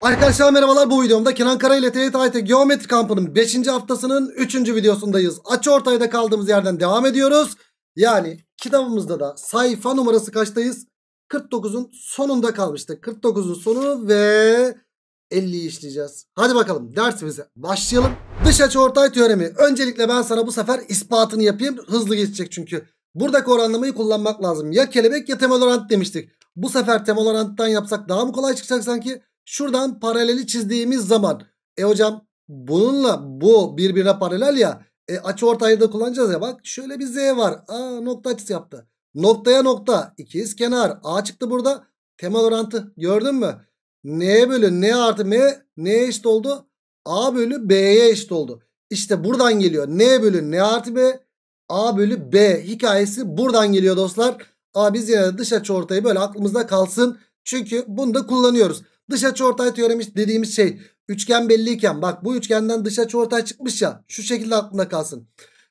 Arkadaşlar merhabalar, bu videomda Kenan Kara ile TYT Geometri Kampı'nın 5. haftasının 3. videosundayız. Açıortayda kaldığımız yerden devam ediyoruz. Yani kitabımızda da sayfa numarası kaçtayız? 49'un sonunda kalmıştık. 49'un sonu ve 50'yi işleyeceğiz. Hadi bakalım dersimize başlayalım. Dış açıortay teoremi. Öncelikle ben sana bu sefer ispatını yapayım. Hızlı geçecek çünkü. Buradaki oranlamayı kullanmak lazım. Ya kelebek ya temel orantı demiştik. Bu sefer temel orantından yapsak daha mı kolay çıkacak sanki? Şuradan paraleli çizdiğimiz zaman hocam bununla bu birbirine paralel ya, açıortayı da kullanacağız ya, bak şöyle bir Z var, nokta açısı yaptı, noktaya nokta, ikizkenar, A çıktı burada, temel orantı gördün mü? N bölü N artı M neye eşit oldu? A bölü B'ye eşit oldu. İşte buradan geliyor N bölü N artı B, A bölü B hikayesi buradan geliyor dostlar. Biz yine de dış açıortayı böyle aklımızda kalsın, çünkü bunu da kullanıyoruz. Dış açıortay teoremi dediğimiz şey, üçgen belliyken, bak bu üçgenden dış açıortay çıkmış ya, şu şekilde aklında kalsın.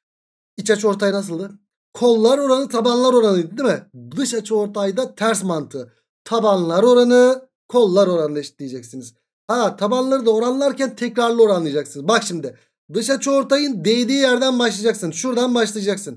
İç açıortay nasıldı? Kollar oranı tabanlar oranıydı değil mi? Dış açıortayda ters mantığı. Tabanlar oranı kollar oranı eşitleyeceksiniz. Tabanları da oranlarken tekrarlı oranlayacaksınız. Bak şimdi dış açıortayın değdiği yerden başlayacaksın. Şuradan başlayacaksın.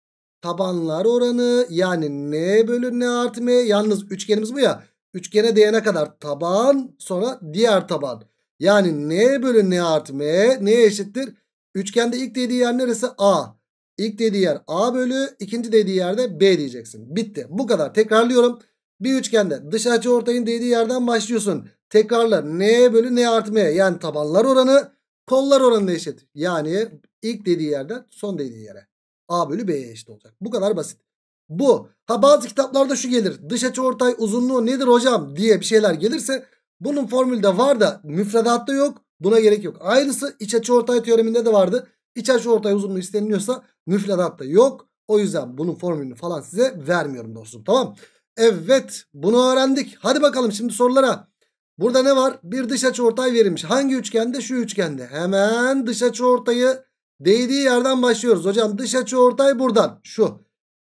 Tabanlar oranı yani N bölü N artı M, yalnız üçgenimiz bu ya. Üçgene değene kadar taban, sonra diğer taban. Yani N bölü N artı M neye eşittir? Üçgende ilk dediği yer neresi? A. İlk dediği yer A bölü, ikinci dediği yerde B diyeceksin. Bitti. Bu kadar. Tekrarlıyorum. Bir üçgende dış açıortayın dediği yerden başlıyorsun. Tekrarla, N bölü N artı M yani tabanlar oranı kollar oranına eşit. Yani ilk dediği yerden son dediği yere. A bölü B'ye eşit olacak. Bu kadar basit. Bu. Bazı kitaplarda şu gelir. Dış açıortay uzunluğu nedir hocam diye bir şeyler gelirse, bunun formülde var da müfredatta yok. Buna gerek yok. Aynısı iç açıortay teoreminde de vardı. İç açıortay uzunluğu isteniliyorsa müfredatta yok. O yüzden bunun formülünü falan size vermiyorum dostum. Tamam. Evet, bunu öğrendik. Hadi bakalım şimdi sorulara. Burada ne var? Bir dış açıortay verilmiş. Hangi üçgende? Şu üçgende. Hemen dış açıortayı değdiği yerden başlıyoruz. Hocam dış açıortay buradan. Şu.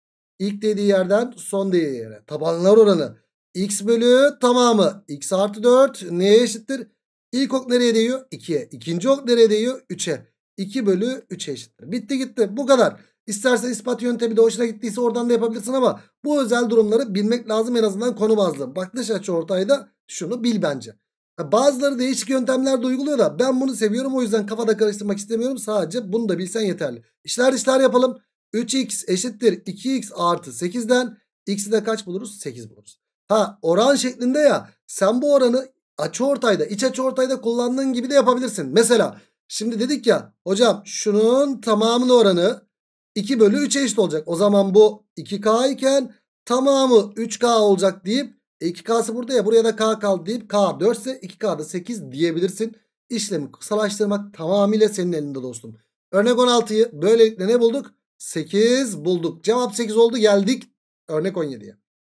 İlk dediği yerden son dediği yere. Tabanlar oranı. X bölü tamamı. X artı 4 neye eşittir? İlk ok nereye değiyor? 2'ye. İkinci ok nereye değiyor? 3'e. 2 bölü 3'e eşittir. Bitti gitti. Bu kadar. İstersen ispat yöntemi de hoşuna gittiyse oradan da yapabilirsin ama bu özel durumları bilmek lazım, en azından konu bazlı. Bak dış açıortayda şunu bil bence. Bazıları değişik yöntemler de uyguluyor da ben bunu seviyorum, o yüzden kafada karıştırmak istemiyorum. Sadece bunu da bilsen yeterli. İşler dışlar yapalım. 3x eşittir 2x artı 8'den x'i de kaç buluruz? 8 buluruz. Oran şeklinde ya, sen bu oranı açıortayda, iç açıortayda kullandığın gibi de yapabilirsin. Mesela şimdi dedik ya hocam şunun tamamının oranı 2 bölü 3'e eşit olacak. O zaman bu 2k iken tamamı 3k olacak deyip 2k'sı burada ya, buraya da k kaldı deyip k 4 ise 2k da 8 diyebilirsin. İşlemi kısalaştırmak tamamıyla senin elinde dostum. Örnek 16'yı böylelikle ne bulduk? 8 bulduk. Cevap 8 oldu, geldik örnek 17'ye.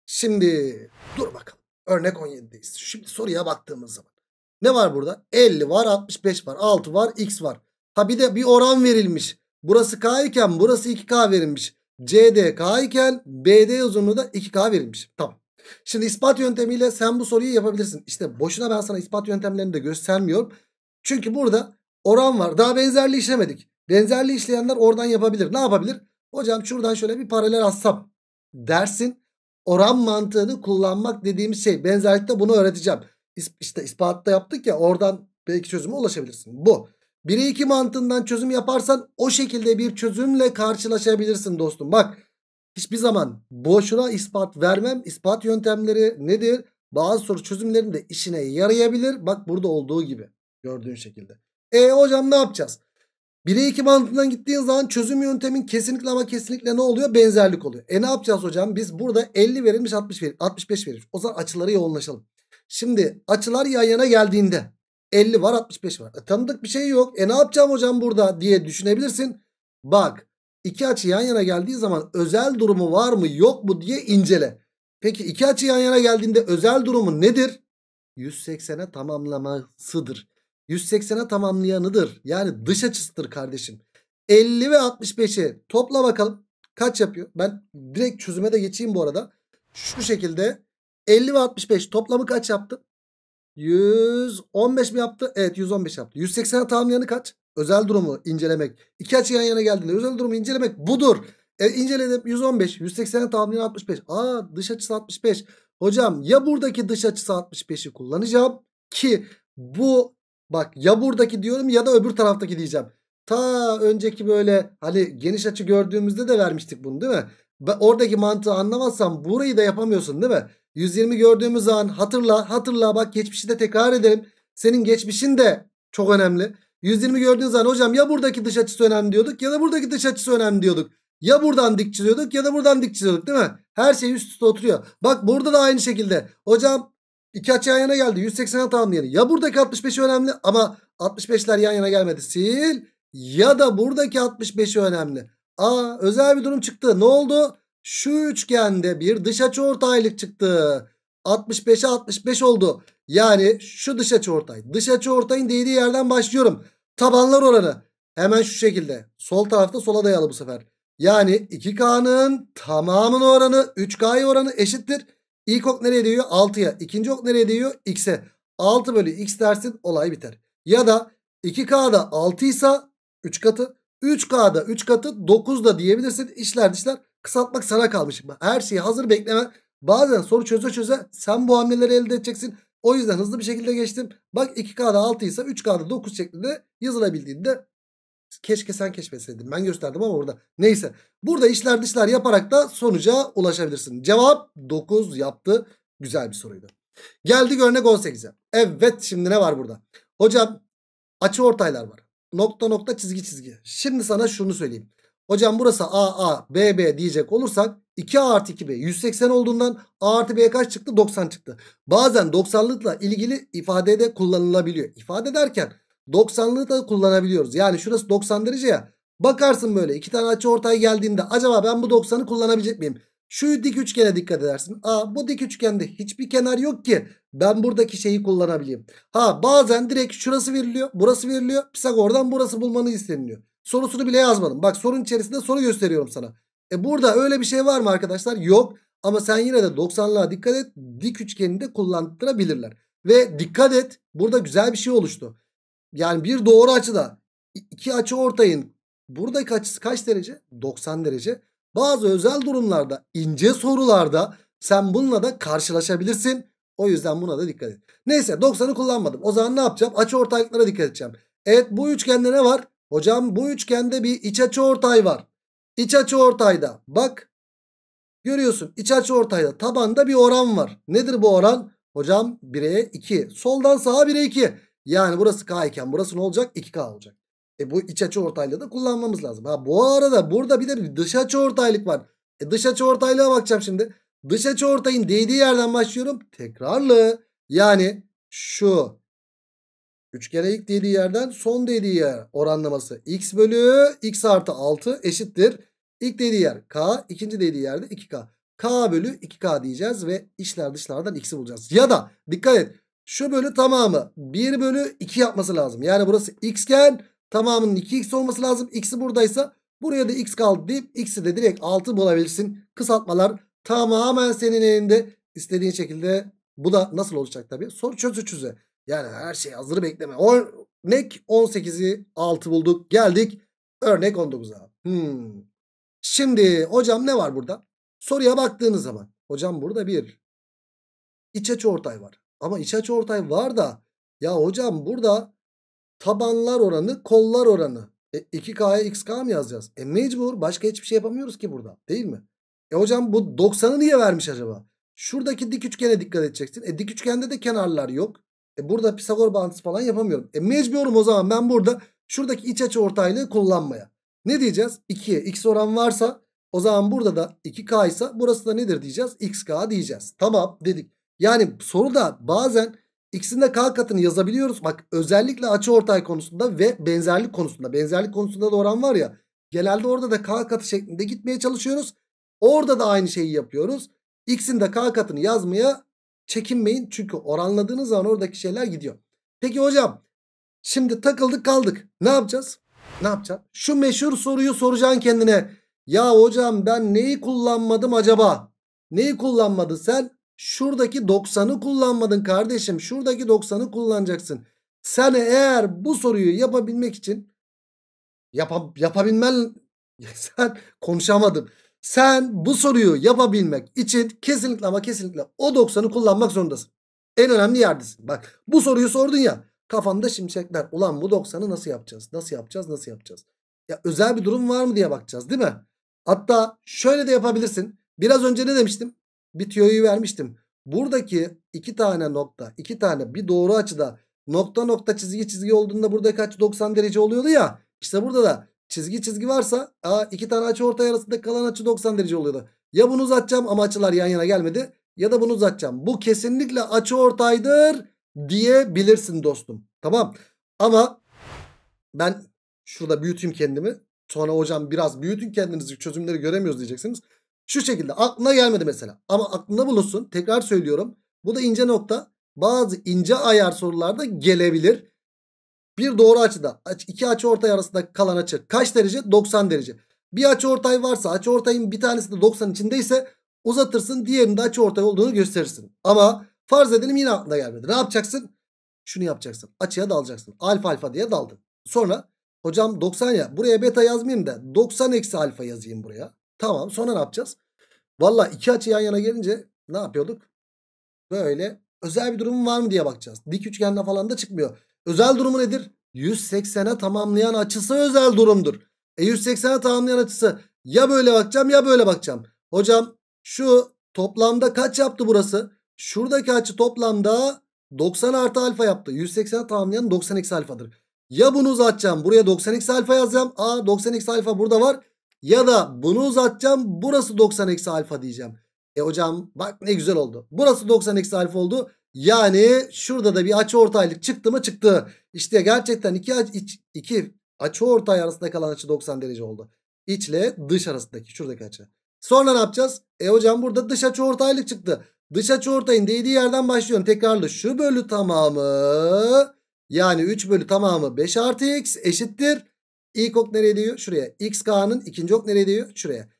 Şimdi dur bakalım. Örnek 17'deyiz. Şimdi soruya baktığımız zaman. Ne var burada? 50 var, 65 var, 6 var, x var. Bir de bir oran verilmiş. Burası k iken burası 2k verilmiş. CD k iken BD uzunluğu da 2k verilmiş. Tamam. Şimdi ispat yöntemiyle sen bu soruyu yapabilirsin. İşte boşuna ben sana ispat yöntemlerini de göstermiyorum. Çünkü burada oran var. Daha benzerliği işlemedik. Benzerliği işleyenler oradan yapabilir. Ne yapabilir? Hocam şuradan şöyle bir paralel assam dersin. Oran mantığını kullanmak dediğimiz şey. Benzerlikte bunu öğreteceğim. İşte ispatta yaptık ya, oradan belki çözüme ulaşabilirsin. Bu. 1'e 2 mantığından çözüm yaparsan o şekilde bir çözümle karşılaşabilirsin dostum. Bak hiçbir zaman boşuna ispat vermem. İspat yöntemleri nedir? Bazı soru çözümlerinde işine yarayabilir. Bak burada olduğu gibi. Gördüğün şekilde. Hocam ne yapacağız? 1'e 2 mantığından gittiğin zaman çözüm yöntemin kesinlikle ama kesinlikle ne oluyor? Benzerlik oluyor. Ne yapacağız hocam? Biz burada 50 verilmiş, 60 verilmiş, 65 verilmiş. O zaman açıları yoğunlaşalım. Şimdi açılar yan yana geldiğinde 50 var, 65 var. Tanıdık bir şey yok. Ne yapacağım hocam burada diye düşünebilirsin. Bak iki açı yan yana geldiği zaman özel durumu var mı yok mu diye incele. Peki iki açı yan yana geldiğinde özel durumu nedir? 180'e tamamlamasıdır. 180'e tamamlayanıdır. Yani dış açısıdır kardeşim. 50 ve 65'i topla bakalım. Kaç yapıyor? Ben direkt çözüme de geçeyim bu arada. Şu şekilde 50 ve 65 toplamı kaç yaptı? 115 mi yaptı? Evet, 115 yaptı. 180'e tamamlayanı kaç? Özel durumu incelemek. İki açı yan yana geldiğinde özel durumu incelemek budur. İnceledim, 115. 180'e tamamlayan 65. Dış açısı 65. Hocam ya buradaki dış açısı 65'i kullanacağım ki bu, bak ya buradaki diyorum ya da öbür taraftaki diyeceğim. Ta önceki böyle hani geniş açı gördüğümüzde de vermiştik bunu, değil mi? Oradaki mantığı anlamazsam burayı da yapamıyorsun, değil mi? 120 gördüğümüz zaman hatırla bak, geçmişi de tekrar edelim. Senin geçmişin de çok önemli. 120 gördüğün zaman hocam ya buradaki dış açısı önemli diyorduk ya da buradaki dış açısı önemli diyorduk. Ya buradan dik çiziyorduk ya da buradan dik çiziyorduk, değil mi? Her şey üst üste oturuyor. Bak burada da aynı şekilde. Hocam iki açı yan yana geldi. 180'e tamamlayalım. Ya buradaki 65 önemli ama 65'ler yan yana gelmedi. Sil. Ya da buradaki 65'i önemli. Özel bir durum çıktı. Ne oldu? Şu üçgende bir dış açıortaylık çıktı. 65'e 65 oldu. Yani şu dış açıortay. Dış açıortayın değdiği yerden başlıyorum. Tabanlar oranı. Hemen şu şekilde. Sol tarafta sola dayalı bu sefer. Yani 2K'nın tamamının oranı 3K'ya oranı eşittir. İlk ok nereye değiyor? 6'ya. İkinci ok nereye değiyor? X'e. 6 bölü X dersin, olay biter. Ya da 2K'da 6 ise 3 katı. 3K'da 3 katı 9 da diyebilirsin. İşler dışlar, kısaltmak sana kalmış. Her şeyi hazır bekleme. Bazen soru çöze çöze sen bu hamleleri elde edeceksin. O yüzden hızlı bir şekilde geçtim. Bak 2K'da 6 ise 3K'da 9 şeklinde yazılabildiğinde keşke sen keşfetseydin. Ben gösterdim ama burada. Neyse. Burada işler dışlar yaparak da sonuca ulaşabilirsin. Cevap 9 yaptı. Güzel bir soruydu. Geldik örnek 18'e. Evet, şimdi ne var burada? Hocam açıortaylar var. Nokta nokta çizgi çizgi. Şimdi sana şunu söyleyeyim. Hocam burası AA, BB diyecek olursak 2A artı 2B 180 olduğundan A artı B kaç çıktı? 90 çıktı. Bazen 90'lıkla ilgili ifadede kullanılabiliyor. İfade derken 90'lığı da kullanabiliyoruz. Yani şurası 90 derece ya. Bakarsın böyle iki tane açıortay geldiğinde acaba ben bu 90'ı kullanabilecek miyim? Şu dik üçgene dikkat edersin. Bu dik üçgende hiçbir kenar yok ki ben buradaki şeyi kullanabileyim. Bazen direkt şurası veriliyor, burası veriliyor. Pisagor'dan burası bulmanı isteniliyor. Sorusunu bile yazmadım. Bak sorunun içerisinde soru gösteriyorum sana. Burada öyle bir şey var mı arkadaşlar? Yok. Ama sen yine de 90'lığa dikkat et. Dik üçgeni de kullandırabilirler. Ve dikkat et, burada güzel bir şey oluştu. Yani bir doğru açıda iki açıortayın buradaki açısı kaç derece? 90 derece. Bazı özel durumlarda, ince sorularda sen bununla da karşılaşabilirsin. O yüzden buna da dikkat et. Neyse, 90'ı kullanmadım. O zaman ne yapacağım? Açıortaylıklara dikkat edeceğim. Evet, bu üçgende ne var? Hocam bu üçgende bir iç açıortay var. İç açıortayda bak görüyorsun, iç açıortayda tabanda bir oran var. Nedir bu oran? Hocam 1'e 2. Soldan sağa 1'e 2. Yani burası K iken burası ne olacak? 2K olacak. Bu iç açıortaylığı da kullanmamız lazım. Bu arada burada bir de bir dış açıortaylık var. Dış açıortaylığa bakacağım şimdi. Dış açıortayın değdiği yerden başlıyorum. Tekrarlı. Yani şu üçgene ilk değdiği yerden son değdiği yer oranlaması x bölü x artı 6 eşittir. İlk değdiği yer K, ikinci değdiği yerde 2K. K bölü 2K diyeceğiz ve içler dışlardan x'i bulacağız. Ya da dikkat et, şu bölü tamamı 1 bölü 2 yapması lazım. Yani burası x iken tamamının 2x olması lazım. X'i buradaysa buraya da x kaldı deyip x'i de direkt 6 bulabilirsin. Kısaltmalar tamamen senin elinde, istediğin şekilde. Bu da nasıl olacak tabii? Soru çözü çöze. Yani her şey hazır bekleme. Örnek 18'i 6 bulduk. Geldik örnek 19'a. Şimdi hocam ne var burada? Soruya baktığınız zaman hocam burada bir iç açıortay var. Ama iç açıortay var da ya hocam burada tabanlar oranı, kollar oranı. 2K'ya XK mı yazacağız? Mecbur, başka hiçbir şey yapamıyoruz ki burada, değil mi? Hocam bu 90'ı niye vermiş acaba? Şuradaki dik üçgene dikkat edeceksin. Dik üçgende de kenarlar yok. Burada Pisagor bağıntısı falan yapamıyorum. Mecburum o zaman ben burada şuradaki iç açıortaylığı kullanmaya. Ne diyeceğiz? 2'ye x oran varsa o zaman burada da 2K ise burası da nedir diyeceğiz? XK diyeceğiz. Tamam dedik. Yani soruda bazen x'in de k katını yazabiliyoruz. Bak özellikle açıortay konusunda ve benzerlik konusunda. Benzerlik konusunda da oran var ya. Genelde orada da k katı şeklinde gitmeye çalışıyoruz. Orada da aynı şeyi yapıyoruz. X'in de k katını yazmaya çekinmeyin. Çünkü oranladığınız zaman oradaki şeyler gidiyor. Peki hocam şimdi takıldık kaldık. Ne yapacağız? Ne yapacağız? Şu meşhur soruyu soracaksın kendine. Ya hocam ben neyi kullanmadım acaba? Neyi kullanmadın sen? Şuradaki 90'ı kullanmadın kardeşim. Şuradaki 90'ı kullanacaksın. Sen eğer bu soruyu yapabilmek için yapabilmen sen konuşamadım. Sen bu soruyu yapabilmek için kesinlikle ama kesinlikle o 90'ı kullanmak zorundasın. En önemli yerdesin. Bak bu soruyu sordun ya, kafanda şimşekler. Ulan bu 90'ı nasıl yapacağız? Nasıl yapacağız? Nasıl yapacağız? Ya özel bir durum var mı diye bakacağız, değil mi? Hatta şöyle de yapabilirsin. Biraz önce ne demiştim? Bir tüyoyu vermiştim. Buradaki iki tane nokta, iki tane bir doğru açıda nokta nokta çizgi çizgi olduğunda buradaki açı 90 derece oluyordu ya. İşte burada da çizgi çizgi varsa iki tane açıortay arasında kalan açı 90 derece oluyordu. Ya bunu uzatacağım ama açılar yan yana gelmedi, ya da bunu uzatacağım. Bu kesinlikle açıortaydır diyebilirsin dostum. Tamam. Ama ben şurada büyüteyim kendimi. Sonra hocam biraz büyütün kendinizi, çözümleri göremiyoruz diyeceksiniz. Şu şekilde aklına gelmedi mesela. Ama aklında bulunsun. Tekrar söylüyorum. Bu da ince nokta. Bazı ince ayar sorularda gelebilir. Bir doğru açıda iki açıortay arasında kalan açı kaç derece? 90 derece. Bir açıortay varsa, açıortayın bir tanesi de 90 içindeyse uzatırsın, diğerinin de açıortay olduğunu gösterirsin. Ama farz edelim yine aklına gelmedi. Ne yapacaksın? Şunu yapacaksın. Açıya dalacaksın. Alfa alfa diye daldın. Sonra hocam 90 ya, buraya beta yazmayayım da 90 eksi alfa yazayım buraya. Tamam, sonra ne yapacağız? Valla iki açı yan yana gelince ne yapıyorduk? Böyle özel bir durum var mı diye bakacağız. Dik üçgende falan da çıkmıyor. Özel durumu nedir? 180'e tamamlayan açısı özel durumdur. 180'e tamamlayan açısı ya böyle bakacağım ya böyle bakacağım. Hocam şu toplamda kaç yaptı burası? Şuradaki açı toplamda 90 artı alfa yaptı. 180'e tamamlayan 90 eksi alfadır. Ya bunu uzatacağım, buraya 90 eksi alfa yazacağım. 90 eksi alfa burada var. Ya da bunu uzatacağım, burası 90 eksi alfa diyeceğim. Hocam bak ne güzel oldu. Burası 90 eksi alfa oldu. Yani şurada da bir açıortaylık çıktı mı? Çıktı. İşte gerçekten iki açıortay arasında kalan açı 90 derece oldu. İçle dış arasındaki şuradaki açı. Sonra ne yapacağız? Hocam burada dış açıortaylık çıktı. Dış açıortayın değdiği yerden başlıyorum. Tekrarlı, şu bölü tamamı, yani 3 bölü tamamı 5 artı x eşittir. İlk ok nereye diyor? Şuraya. XK'nın ikinci ok nereye diyor? Şuraya.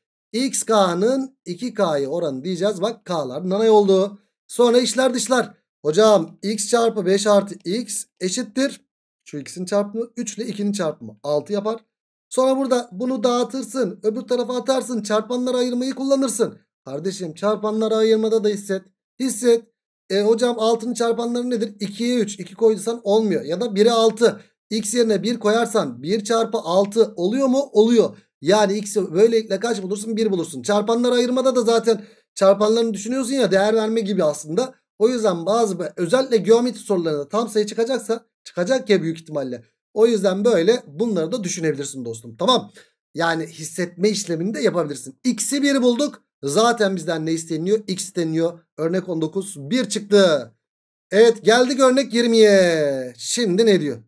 XK'nın 2K'yı oranı diyeceğiz. Bak K'lar nanay oldu. Sonra içler dışlar. Hocam x çarpı 5 artı x eşittir. Şu ikisinin çarpımı 3 ile 2'nin çarpımı 6 yapar. Sonra burada bunu dağıtırsın. Öbür tarafa atarsın. Çarpanlara ayırmayı kullanırsın. Kardeşim çarpanlara ayırmada da hisset. Hisset. Hocam 6'nın çarpanları nedir? 2'ye 3. 2 koyduysan olmuyor. Ya da 1'e 6. X yerine 1 koyarsan 1 çarpı 6 oluyor mu? Oluyor. Yani x'i böylelikle kaç bulursun? 1 bulursun. Çarpanlara ayırmada da zaten çarpanlarını düşünüyorsun ya, değer verme gibi aslında. O yüzden bazı özellikle geometri sorularında tam sayı çıkacaksa, çıkacak ya büyük ihtimalle. O yüzden böyle bunları da düşünebilirsin dostum. Tamam. Yani hissetme işlemini de yapabilirsin. X'i 1 bulduk. Zaten bizden ne isteniyor? X isteniyor. Örnek 19 1 çıktı. Evet, geldik örnek 20'ye. Şimdi ne diyor?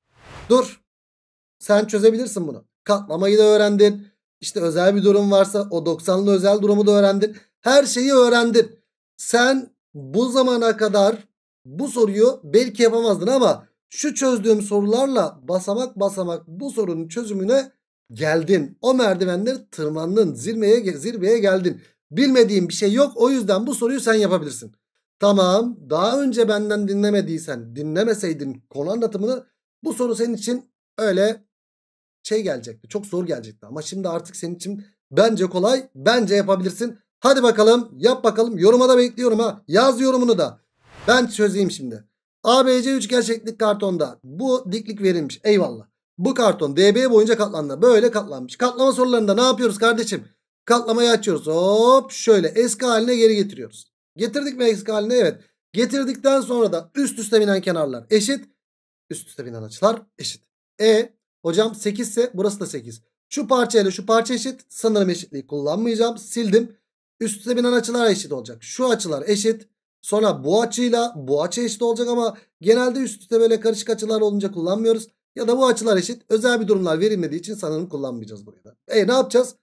Dur. Sen çözebilirsin bunu. Katlamayı da öğrendin. İşte özel bir durum varsa o 90'lı özel durumu da öğrendin. Her şeyi öğrendin. Sen bu zamana kadar bu soruyu belki yapamazdın ama şu çözdüğüm sorularla basamak basamak bu sorunun çözümüne geldin. O merdivenleri tırmandın. Zirveye geldin. Bilmediğin bir şey yok. O yüzden bu soruyu sen yapabilirsin. Tamam. Daha önce benden dinlemeseydin konu anlatımını, bu soru senin için öyle gelecekti. Çok zor gelecekti. Ama şimdi artık senin için bence kolay. Bence yapabilirsin. Hadi bakalım, yap bakalım. Yoruma da bekliyorum ha. Yaz yorumunu da. Ben çözeyim şimdi. ABC üçgen şekli kartonda bu diklik verilmiş. Eyvallah. Bu karton DB boyunca katlandı. Böyle katlanmış. Katlama sorularında ne yapıyoruz kardeşim? Katlamayı açıyoruz. Hop şöyle eski haline geri getiriyoruz. Getirdik mi eski haline? Evet. Getirdikten sonra da üst üste binen kenarlar eşit. Üst üste binen açılar eşit. Hocam 8 ise burası da 8. Şu parça ile şu parça eşit. Sanırım eşitliği kullanmayacağım. Sildim. Üst üste binen açılar eşit olacak. Şu açılar eşit. Sonra bu açıyla bu açı eşit olacak ama genelde üst üste böyle karışık açılar olunca kullanmıyoruz. Ya da bu açılar eşit. Özel bir durumlar verilmediği için sanırım kullanmayacağız burayı da. Ne yapacağız?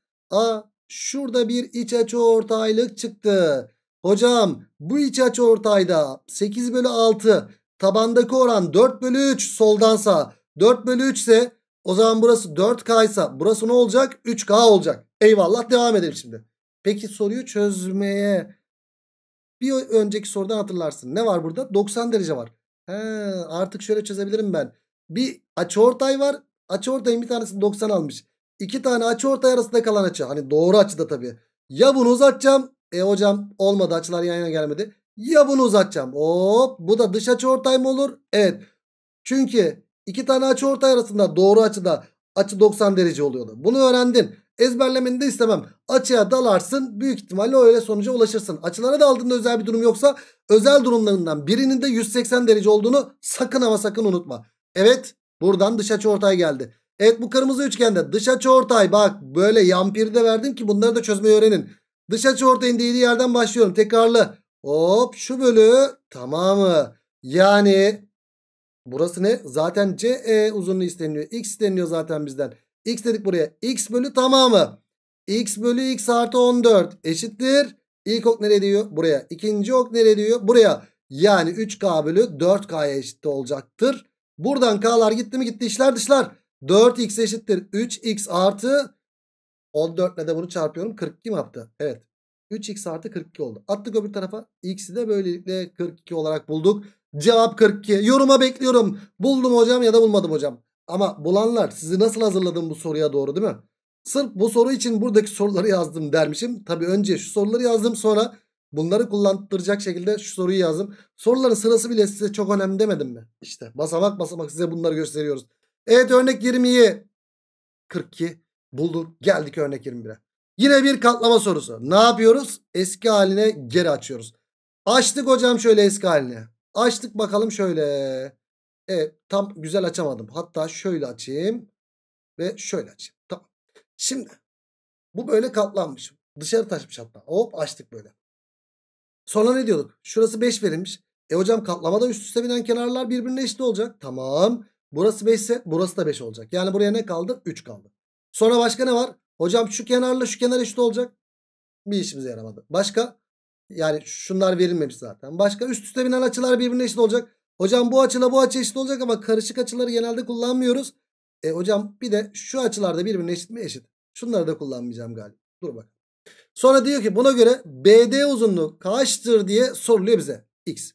Şurada bir iç açıortaylık çıktı. Hocam bu iç açıortayda 8 bölü 6. Tabandaki oran 4 bölü 3 soldan sağa. 4 bölü 3 ise o zaman burası 4K ise burası ne olacak? 3K olacak. Eyvallah, devam edelim şimdi. Peki soruyu çözmeye Bir önceki sorudan hatırlarsın. Ne var burada? 90 derece var. He, artık şöyle çözebilirim ben. Bir açıortay var. Açıortayın bir tanesi 90 almış. İki tane açıortay arasında kalan açı. Hani doğru açıda tabii. Ya bunu uzatacağım. Hocam olmadı, açılar yan yana gelmedi. Ya bunu uzatacağım. Hop, bu da dış açıortay mı olur? Evet. Çünkü iki tane açıortay arasında doğru açıda açı 90 derece oluyordu. Bunu öğrendin. Ezberlemeni de istemem. Açıya dalarsın, büyük ihtimalle öyle sonuca ulaşırsın. Açılara daldığında özel bir durum yoksa özel durumlarından birinin de 180 derece olduğunu sakın ama sakın unutma. Evet, buradan dış açıortay geldi. Evet, bu kırmızı üçgende dış açıortay, bak böyle yampiri de verdim ki bunları da çözmeyi öğrenin. Dış açıortayın değdiği yerden başlıyorum tekrarlı. Hop, şu bölü tamamı. Yani burası ne? Zaten CE uzunluğu isteniyor. X isteniyor zaten bizden. X dedik buraya. X bölü tamamı. X bölü X artı 14 eşittir. İlk ok nereye diyor? Buraya. İkinci ok nereye diyor? Buraya. Yani 3K bölü 4K'ya eşit olacaktır. Buradan K'lar gitti mi? Gitti, işler dışlar. 4X eşittir 3X artı 14 ile de bunu çarpıyorum. 42 mi yaptı? Evet. 3X artı 42 oldu. Attık öbür tarafa. X'i de böylelikle 42 olarak bulduk. Cevap 42. Yoruma bekliyorum. Buldum hocam ya da bulmadım hocam. Ama bulanlar, sizi nasıl hazırladım bu soruya doğru, değil mi? Sırf bu soru için buradaki soruları yazdım dermişim. Tabii önce şu soruları yazdım, sonra bunları kullandıracak şekilde şu soruyu yazdım. Soruların sırası bile size çok önemli demedim mi? İşte basamak basamak size bunları gösteriyoruz. Evet, örnek 20'yi 42 bulduk, geldik örnek 21'e. Yine bir katlama sorusu. Ne yapıyoruz? Eski haline geri açıyoruz. Açtık hocam şöyle eski haline. Açtık bakalım şöyle. Evet, tam güzel açamadım. Hatta şöyle açayım ve şöyle açayım. Tamam. Şimdi bu böyle katlanmış. Dışarı taşmış hatta. Hop, açtık böyle. Sonra ne diyorduk? Şurası 5 verilmiş. Hocam katlamada üst üste binen kenarlar birbirine eşit olacak. Tamam. Burası 5 ise burası da 5 olacak. Yani buraya ne kaldı? 3 kaldı. Sonra başka ne var? Hocam şu kenarla şu kenar eşit olacak. Bir işimize yaramadı. Başka? Yani şunlar verilmemiş zaten. Başka? Üst üste binen açılar birbirine eşit olacak. Hocam bu açıyla bu açı eşit olacak ama karışık açıları genelde kullanmıyoruz. Hocam bir de şu açılar da birbirine eşit mi? Eşit. Şunları da kullanmayacağım galiba. Dur bak. Sonra diyor ki buna göre BD uzunluğu kaçtır diye soruluyor bize. X.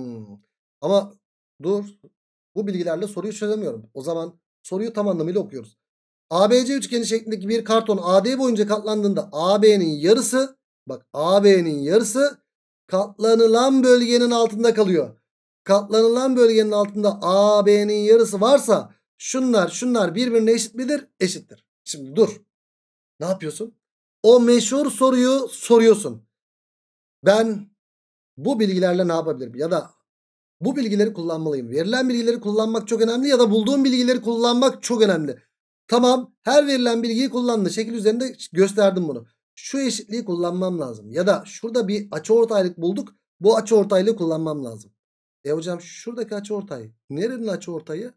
Ama dur. Bu bilgilerle soruyu çözemiyorum. O zaman soruyu tam anlamıyla okuyoruz. ABC üçgeni şeklindeki bir karton AD boyunca katlandığında AB'nin yarısı, bak AB'nin yarısı katlanılan bölgenin altında kalıyor. Katlanılan bölgenin altında AB'nin yarısı varsa şunlar birbirine eşit midir? Eşittir. Şimdi dur. Ne yapıyorsun? O meşhur soruyu soruyorsun. Ben bu bilgilerle ne yapabilirim? Ya da bu bilgileri kullanmalıyım. Verilen bilgileri kullanmak çok önemli ya da bulduğum bilgileri kullanmak çok önemli. Tamam, her verilen bilgiyi kullandı. Şekil üzerinde gösterdim bunu. Şu eşitliği kullanmam lazım. Ya da şurada bir açıortaylık bulduk. Bu açıortaylığı kullanmam lazım. Hocam şuradaki açıortay. Nerenin açıortayı?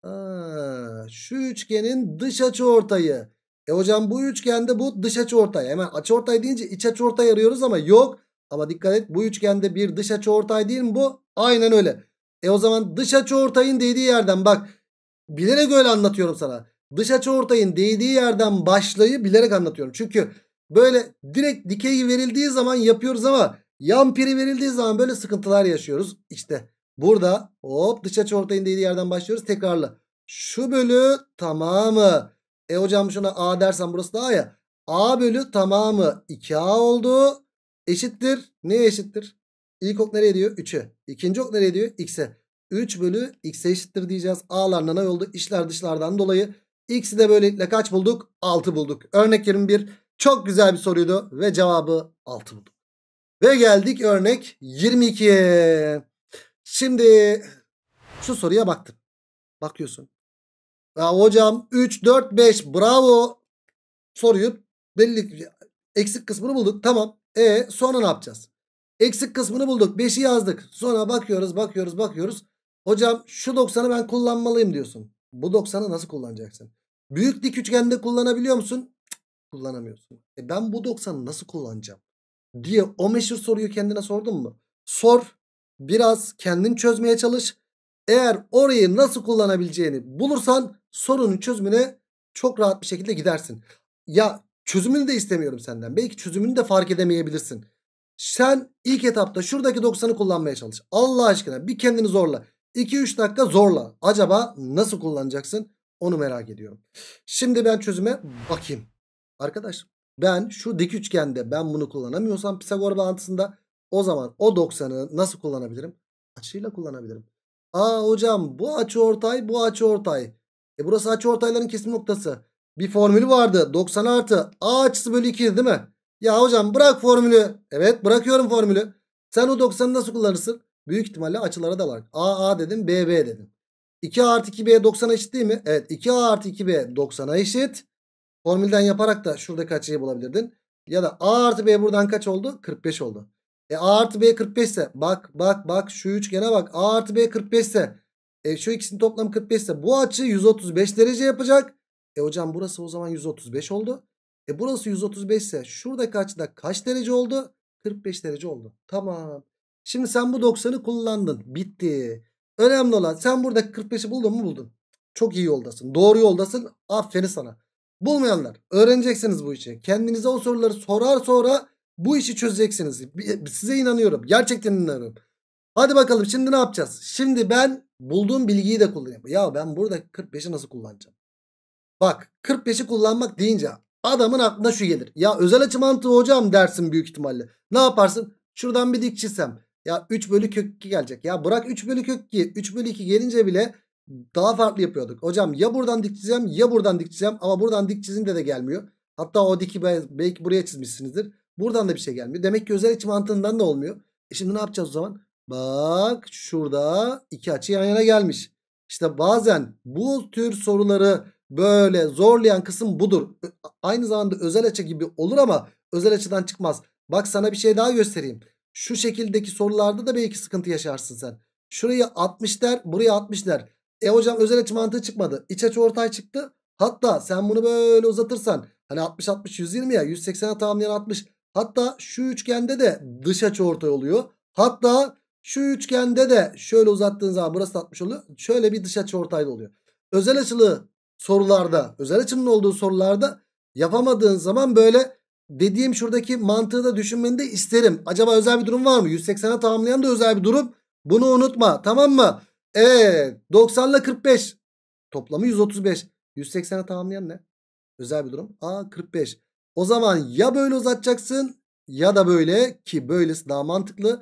Şu üçgenin dış açıortayı. Hocam bu üçgende bu dış açıortay. Hemen açıortay deyince iç açıortay arıyoruz ama yok. Ama dikkat et, bu üçgende bir dış açıortay değil mi bu? Aynen öyle. O zaman dış açıortayın değdiği yerden, bak bilerek öyle anlatıyorum sana. Dış açıortayın değdiği yerden başlayı bilerek anlatıyorum. Çünkü böyle direkt dikey verildiği zaman yapıyoruz ama yan piri verildiği zaman böyle sıkıntılar yaşıyoruz. İşte burada hop dış açıortayın değdiği yerden başlıyoruz, tekrarla. Şu bölü tamamı. Hocam şuna A dersen burası da A ya. A bölü tamamı 2A oldu. Eşittir. Neye eşittir? İlk ok nereye diyor? 3'e. İkinci ok nereye diyor? X'e. 3 bölü X'e eşittir diyeceğiz. A'lar ne oldu? İşler dışlardan dolayı. X'i de böylelikle kaç bulduk? 6 bulduk. Örnek 21. Çok güzel bir soruydu. Ve cevabı 6 bulduk. Ve geldik örnek 22'ye. Şimdi şu soruya baktım. Bakıyorsun. Ya hocam 3, 4, 5 bravo. Soruyu belli eksik kısmını bulduk. Tamam. Sonra ne yapacağız? Eksik kısmını bulduk. 5'i yazdık. Sonra bakıyoruz. Hocam şu 90'ı ben kullanmalıyım diyorsun. Bu 90'ı nasıl kullanacaksın? Büyük dik üçgende kullanabiliyor musun? Cık, kullanamıyorsun. Ben bu 90'ı nasıl kullanacağım diye o meşhur soruyu kendine sordun mu? Sor. Biraz kendin çözmeye çalış. Eğer orayı nasıl kullanabileceğini bulursan sorunun çözümüne çok rahat bir şekilde gidersin. Ya çözümünü de istemiyorum senden. Belki çözümünü de fark edemeyebilirsin. Sen ilk etapta şuradaki 90'ı kullanmaya çalış. Allah aşkına bir kendini zorla. 2-3 dakika zorla. Acaba nasıl kullanacaksın? Onu merak ediyorum. Şimdi ben çözüme bakayım. Arkadaş ben şu dik üçgende ben bunu kullanamıyorsam Pisagor bağıntısında, o zaman o 90'ı nasıl kullanabilirim? Açıyla kullanabilirim. Aa hocam bu açıortay bu açıortay. Burası açıortayların kesim noktası. Bir formülü vardı. 90 artı a açısı bölü 2 değil mi? Ya hocam bırak formülü. Evet bırakıyorum formülü. Sen o 90'ı nasıl kullanırsın? Büyük ihtimalle açılara dalarak. A dedim, B dedim. 2A artı 2B 90'a eşit değil mi? Evet, 2A artı 2B 90'a eşit. Formülden yaparak da şuradaki açıyı bulabilirdin. Ya da A artı B buradan kaç oldu? 45 oldu. A artı B 45 ise bak şu üçgene bak. A artı B 45 ise şu ikisinin toplamı 45 ise bu açı 135 derece yapacak. Hocam burası o zaman 135 oldu. Burası 135 ise şuradaki açıda kaç derece oldu? 45 derece oldu. Tamam. Şimdi sen bu 90'ı kullandın. Bitti. Önemli olan sen buradaki 45'i buldun mu buldun. Çok iyi yoldasın. Doğru yoldasın. Aferin sana. Bulmayanlar öğreneceksiniz bu işi. Kendinize o soruları sorar sonra bu işi çözeceksiniz. Size inanıyorum. Gerçekten inanıyorum. Hadi bakalım şimdi ne yapacağız? Şimdi ben bulduğum bilgiyi de kullanayım. Ya ben burada 45'i nasıl kullanacağım? Bak 45'i kullanmak deyince adamın aklına şu gelir. Ya özel açı mantığı hocam dersin büyük ihtimalle. Ne yaparsın? Şuradan bir dik çizsem. Ya 3 bölü kök 2 gelecek. Ya bırak 3 bölü kök 2. 3 bölü 2 gelince bile daha farklı yapıyorduk. Hocam ya buradan dik çizeceğim ya buradan dik çizeceğim. Ama buradan dik çizimde de gelmiyor. Hatta o diki belki buraya çizmişsinizdir. Buradan da bir şey gelmiyor. Demek ki özel açı mantığından da olmuyor. Şimdi ne yapacağız o zaman? Bak şurada iki açı yan yana gelmiş. İşte bazen bu tür soruları böyle zorlayan kısım budur. Aynı zamanda özel açı gibi olur ama özel açıdan çıkmaz. Bak sana bir şey daha göstereyim. Şu şekildeki sorularda da belki sıkıntı yaşarsın sen. Şurayı 60 der, buraya 60 der. Hocam özel açı mantığı çıkmadı. İç açı ortay çıktı. Hatta sen bunu böyle uzatırsan hani 60 60 120 ya, 180'e tamamlayan 60. Hatta şu üçgende de dış açı ortay oluyor. Hatta şu üçgende de şöyle uzattığın zaman burası 60 oluyor. Şöyle bir dış açı ortaylı oluyor. Özel açılı sorularda, özel açının olduğu sorularda yapamadığın zaman böyle dediğim şuradaki mantığı da düşünmeni de isterim. Acaba özel bir durum var mı? 180'e tamamlayan da özel bir durum. Bunu unutma, tamam mı? Evet, 90 ile 45 toplamı 135. 180'e tamamlayan ne? Özel bir durum. 45. O zaman ya böyle uzatacaksın ya da böyle, ki böylesi daha mantıklı.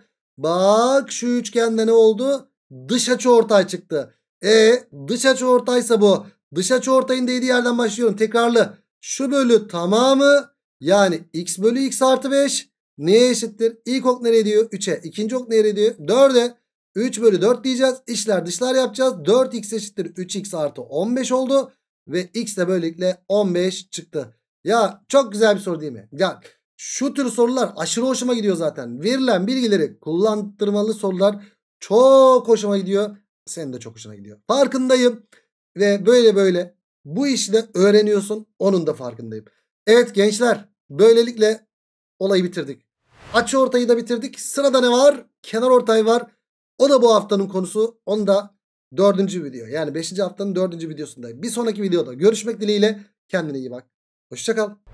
Bak şu üçgende ne oldu? Dış açıortay çıktı. Dış açıortaysa bu. Dış açıortayın değdiği yerden başlıyorum. Tekrarlı. Şu bölü tamamı yani x bölü x artı 5 neye eşittir? İlk ok nereye diyor? 3'e. İkinci ok nereye diyor? 4'e. 3 bölü 4 diyeceğiz. İçler dışlar yapacağız. 4x eşittir 3x artı 15 oldu. Ve x de böylelikle 15 çıktı. Ya çok güzel bir soru değil mi? Ya şu tür sorular aşırı hoşuma gidiyor zaten. Verilen bilgileri kullandırmalı sorular çok hoşuma gidiyor. Senin de çok hoşuna gidiyor. Farkındayım. Ve böyle bu işi de öğreniyorsun. Onun da farkındayım. Evet gençler, böylelikle olayı bitirdik. Açıortayı da bitirdik. Sırada ne var? Kenarortay var. O da bu haftanın konusu. Onu da 4. video, yani 5. haftanın 4. videosunda. Bir sonraki videoda görüşmek dileğiyle. Kendine iyi bak. Hoşça kal.